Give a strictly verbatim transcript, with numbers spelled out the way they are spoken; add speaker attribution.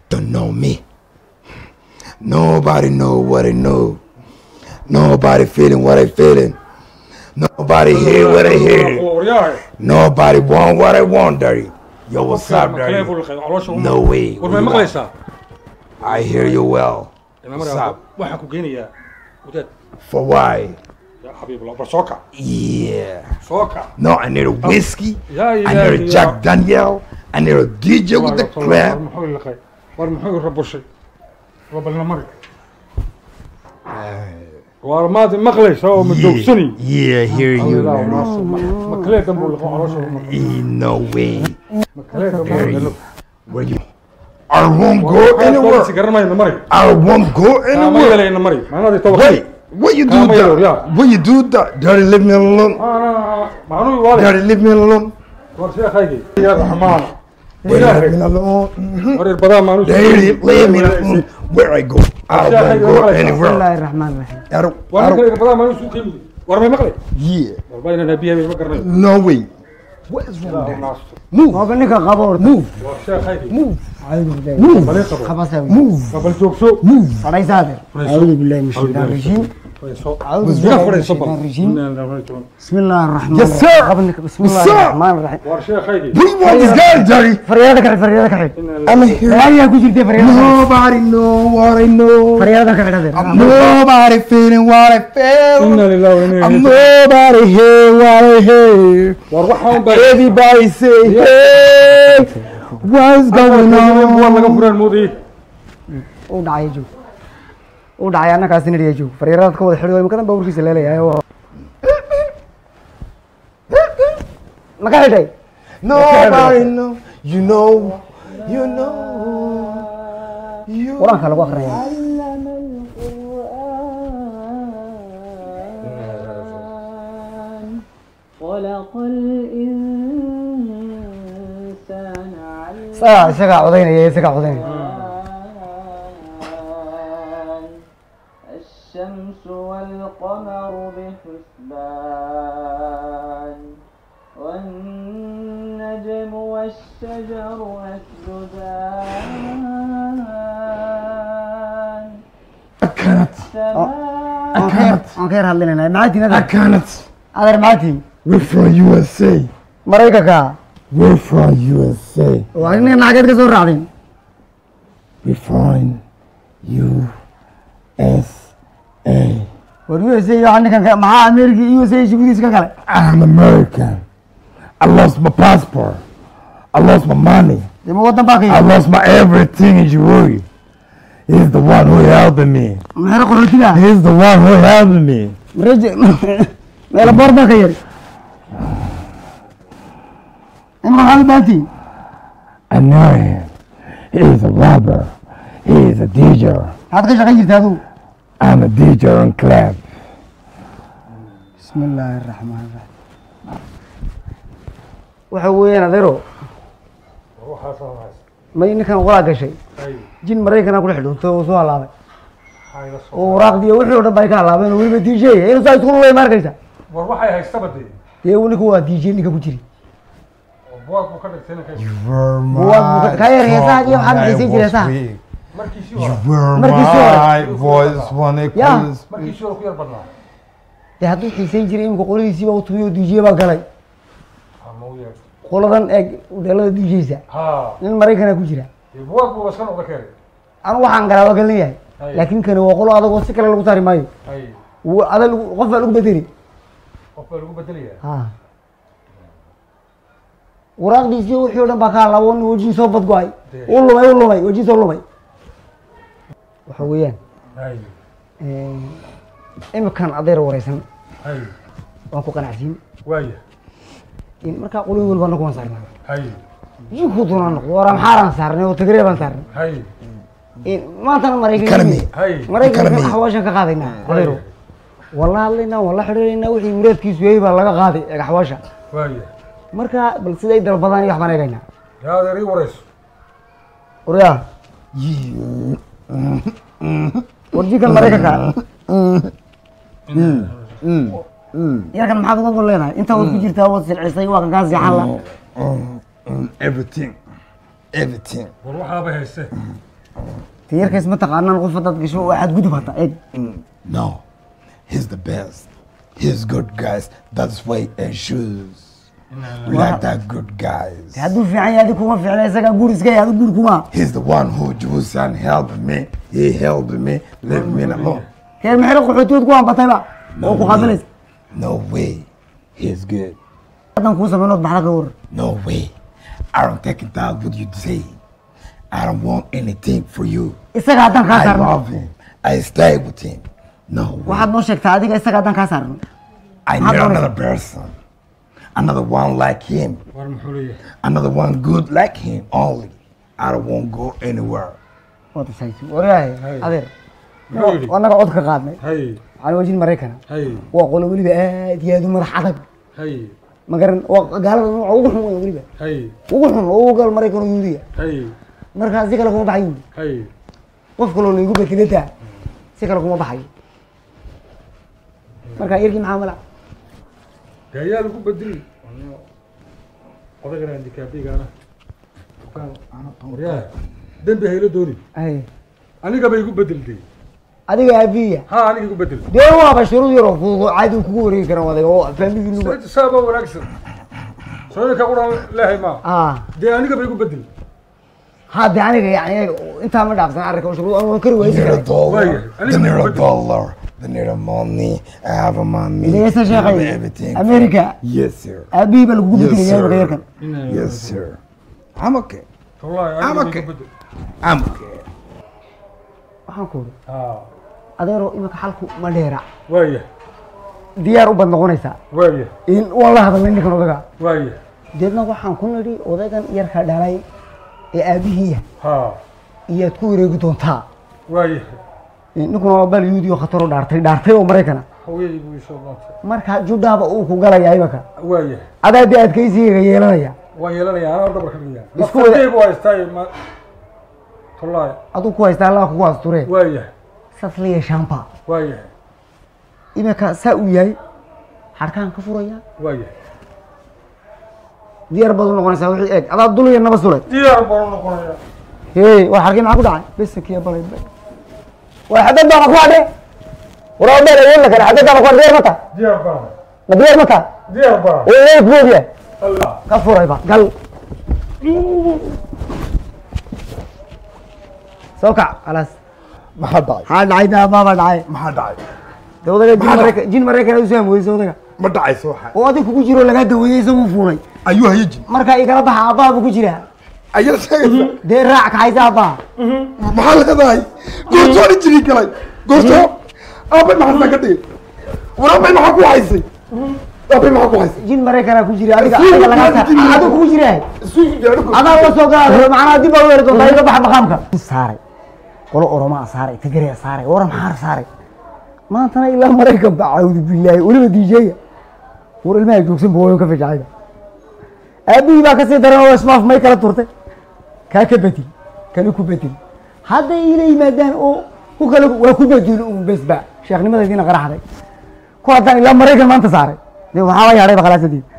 Speaker 1: don't know me. Nobody know what I know. Nobody feeling what I feeling. Nobody hear what I hear. Nobody want what I want, Daddy. Yo, what's up, Daddy? No way. I hear you well. What's up? For why? Yeah. No, I need a whiskey. I need a Jack Daniel. I need a D J with the clap.
Speaker 2: وارمات مقلش هو مدوكسني.
Speaker 1: Yeah, hear you. No way. Where you? I won't go anywhere. I won't go anywhere. Wait, what you do that? What you do that? Daddy, leave me alone. Daddy, leave me alone. Leave me alone. Daddy, leave me alone. Where I go? I don't go anywhere. I don't. I don't. Yeah. No way. What is wrong with that? Move. Move. Move. Move. Move. Move. أعوذ بالله من الشيطان الرجيم. أعوذ بالله من الشيطان الرجيم. بسم الله الرحمن الرحيم. Yes sir. بسم الله الرحمن الرحيم. What do you want this guy, Daddy? فريادك حد فريادك حد. I'm here. لا يا كوجي فريادك. Nobody know what I know. فريادك حد. Nobody feeling what I feel. I'm nobody hear what I hear. Everybody say hey. What's going on? Oh, die you. Oh, Diana Cassidy, you. Ferreira, call her. We can't go to Silele. Macalday. Nobody know. You know. You know. You. What can I walk around? ساعة ساعة عضين يا ساعة عضين.
Speaker 3: الشمس والقمر بحسبان والنجم والشجر يسجدان.
Speaker 1: أكانت. أكانت.
Speaker 3: أوكي هالليلة معتي نذر.
Speaker 1: أكانت.
Speaker 3: هذا معتي.
Speaker 1: We're from U S A.
Speaker 3: مريكا.
Speaker 1: We're from U S A.
Speaker 3: وعندنا نعقد كسور عادين.
Speaker 1: We're from U S A.
Speaker 3: واليو اس اي عندك كان مع امريكا يو اس اي شو بديس كان؟
Speaker 1: I'm American. I lost my passport. I lost my money.
Speaker 3: دم وطن باقي.
Speaker 1: I lost my everything in Djibouti. He's the one who helped me.
Speaker 3: ما قلت له.
Speaker 1: He's the one who helped me.
Speaker 3: رجع لا برضه خير. إما هذا باتي.
Speaker 1: I know him. He is a robber. He is a D J.
Speaker 3: هذا كيف غيرت هذا؟
Speaker 1: I'm a D J on club.
Speaker 3: بسم الله الرحمن الرحيم. وحوينا ذرو. ما ينكن ولا شيء. جن مريكنا كل حلو تو سؤال هذا. وراقدي وحي ولا بايك على بين وين دي جي إيه صار تقول له ما كذا.
Speaker 2: وروحي هيستبدي.
Speaker 3: تقول لك هو دي جي اللي كبوتري.
Speaker 2: بواب مكان ثاني كذا.
Speaker 3: بواب كاير هسا يوم حد يسجل هسا.
Speaker 1: You were my voice when it calls.
Speaker 2: مركيشور كير بدنا.
Speaker 3: ده هذا حسين جري إمك قولي سيبا وتويو دي جي بقالي. قولدان إج ودلوا دي جي سا. ها. المريكنا كوجرا.
Speaker 2: بواب بس كانوا ذكر.
Speaker 3: أنا وحنا قالوا قالني لكن كانوا يقولوا هذا قصة كلا لو تاري ماي. وهذا قفل لو بدري.
Speaker 2: قفل لو بدري.
Speaker 3: ها. وراك دي جي وحيونا بقال لون وجي صوبت قاي. والله ما والله ما وجي صوبت ما. وحويان. أيه. إما كان أدير ورئيسنا.
Speaker 2: أيه.
Speaker 3: وأنكو كان عزيم.
Speaker 2: وايه.
Speaker 3: إن مركا قولي يقول بانكو صارنا.
Speaker 2: أيه.
Speaker 3: يخوضونا نقول ورا محارن صارنا وتقريبا صارنا.
Speaker 2: أيه.
Speaker 3: إن ما تنا مريكا.
Speaker 1: كلامي.
Speaker 2: أيه.
Speaker 3: مريكا حواشا كقاضينا. غيرو. والله علينا والله حرينا وحي مريد كيس ويبا لقى قاضي حواشا.
Speaker 2: وايه. مركا
Speaker 3: بل سيدي در بدن يحبنا يجينا.
Speaker 2: يا دري ورئيس.
Speaker 3: وريا. ورجيك المريكا كا. يا كان محافظ أقول لنا أنت وتجير تاوت العصي وكان قاز يحلا.
Speaker 1: Everything, everything.
Speaker 2: والروح هذا هيسه.
Speaker 3: تيار كيس متقارنا نغرفة تقشوا واحد قدو بطا إيه
Speaker 4: No, he's the best. He's good guys. That's why I choose. We like that good guys.
Speaker 3: هادو في عين هادو كوما في عين سكا قول سكا هادو قول كوما.
Speaker 4: He's the one who chose and helped me. He helped me. Leave me alone.
Speaker 3: كان محرق وحدود كوما بطيبة. وكو خاطلس.
Speaker 4: No way. He's good.
Speaker 3: هذا نكوسا منوط بحلقة ور.
Speaker 4: No way. I don't take it out what you say. I don't want anything for you.
Speaker 3: إسكا هذا
Speaker 4: I
Speaker 3: كاسر.
Speaker 4: love him. I stay with him. No way.
Speaker 3: واحد نوشك تعديك إسكا هذا كاسر.
Speaker 4: I need another person. Another one like him. Another one good like him only. I don't want to go anywhere.
Speaker 3: وات سايسو ورياي هذير وانا قعدت كقادني
Speaker 2: هاي
Speaker 3: على وجه المريكان
Speaker 2: هاي
Speaker 3: وقولوا لي بقى ديادو مرح عدق
Speaker 2: هاي
Speaker 3: ما قرن قال ugu xun way waliba
Speaker 2: هاي
Speaker 3: ugu xun oo gal mareykan oo yuudiya
Speaker 2: هاي
Speaker 3: marka si kala kuma baxayn
Speaker 2: هاي
Speaker 3: qof kale oo igu bedelada si kala kuma baxay marka yarki maamula
Speaker 2: gayaa lagu bedeli odagana indikaabigaana dukaan ana tamriyaa dambi haylo dooni
Speaker 3: ay
Speaker 2: aniga bay igu bedeltay
Speaker 3: adiga abiya
Speaker 2: ha aniga igu bedel
Speaker 3: dee waa bashiru yaro fuuqo caadi kugu wareegi kara wadaga oo family nuga
Speaker 2: sayid saaba wanaagsan soo ka quran leeyahay ma
Speaker 3: ah
Speaker 2: dee aniga bay igu bedel
Speaker 3: ha dee aniga yani inta ma dhaafsan arka shuruud aan kari
Speaker 4: They need a
Speaker 3: waysi
Speaker 4: dollar.
Speaker 2: Wait, I need
Speaker 4: They need a
Speaker 2: to-
Speaker 4: dollar. They need a money. I have a money.
Speaker 3: إذا يسا
Speaker 4: I have
Speaker 3: شيخي
Speaker 4: everything.
Speaker 3: أمريكا
Speaker 4: Yes, sir.
Speaker 3: أبي بلقوا
Speaker 4: Yes,
Speaker 3: بدي يا
Speaker 4: sir.
Speaker 3: غيركم
Speaker 4: Yes, sir. I'm okay.
Speaker 2: wallahi
Speaker 4: I'm
Speaker 2: aniga bay
Speaker 4: okay.
Speaker 2: igu bedel
Speaker 4: I'm okay.
Speaker 3: waxaan ku
Speaker 2: ha
Speaker 3: adeero imika xalku ma dheera
Speaker 2: waaya
Speaker 3: diyaar u bad noqonaysaa
Speaker 2: waaya
Speaker 3: in walla hadalay ninkan odaga
Speaker 2: waaya
Speaker 3: deedna waxaan ku nidhi odagan yarka dhalay ee aabihiiya
Speaker 2: ha
Speaker 3: iyaad ku wareegi doontaa
Speaker 2: waaya
Speaker 3: ninkuna waa bal yuudi oo khatar oo dhaartay dhaartay oo maraykana
Speaker 2: haweeney buu soo doonta
Speaker 3: marka judhaaba uu ku galaya imika
Speaker 2: waaya
Speaker 3: adaa dee adkaysiga yeelanaya
Speaker 2: waan yeelanayaa anaa dhabar ka dhigaa
Speaker 3: Isku wada-
Speaker 2: naftadeebu waa istaay ma wallahi
Speaker 3: aduu ku haystaa allah kugu asture
Speaker 2: waaya
Speaker 3: sasliya shampa
Speaker 2: waaya
Speaker 3: imika saa uu yahay harkaan ka furaya
Speaker 2: waaya
Speaker 3: diyaar baad u noqonaysaa wixii eeg adaa dul iyo naba sulay
Speaker 2: diyaar baan u noqonayaa
Speaker 3: hee waa harkii maxaa ku dhacay besankiya balay waa xadad baa ku hadhe waraa dheer ayeen la kale xadad baa ku diyaar mata
Speaker 2: diyaar baan
Speaker 3: ma diyaar mata
Speaker 2: diyaar baan
Speaker 3: oo ee boodiya
Speaker 2: allah
Speaker 3: ka furayba gal soo kac خلاص
Speaker 4: maxaa dhacay
Speaker 3: maxaa dhacay daa baaba dhacay
Speaker 4: maxaa dhacay
Speaker 3: dee odaga jin mareykan jin mareykan u saam weyso odaga
Speaker 4: ma dhacay soo xay
Speaker 3: oo adig kugu jiro laga daweeyay isagoo fuulay
Speaker 4: ayuu hayajin
Speaker 3: marka igala baxa aabbaaba ku jira
Speaker 4: ayaa sheegaysa
Speaker 3: dee raac kaxaysa aabbaha
Speaker 4: maxaa leedahay goortoo dhan jiri galay goortoo aabay maxaa ka dhigay waraabay maxaa ku haysay aabay maxaa ku haysay
Speaker 3: jin mareykanaa ku jira adiga adiga laga saa adiga kugu jira
Speaker 4: isugu diyaar ku
Speaker 3: adaa la soo galaa macnaa dib baa u yeeri doontaa iga baxa maqaamka saaray qolo oromaa saaray tigariya saaray waran maxaa saaray maantana ilaa maraykan baa cawdi billaahi weliba diijeeya war ilmaha joogsan buu ka fajacayda aabihii baa kasii daran oo ismaaf may kala turtay kaa ka bedel kana ku bedel hadday ila yimaadaan oo ku kale waa ku bedel uun besba sheekhnimadaydina qaraxday ku haddaan ilaa maraykan maanta saaray dee waxaa la yaadhay ba khalaasadiin